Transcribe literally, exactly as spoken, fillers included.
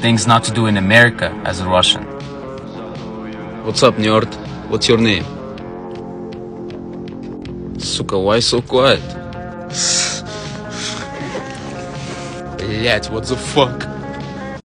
things not to do in America as a Russian. What's up, nerd? What's your name? Сука, why so quiet? Блять, what the fuck?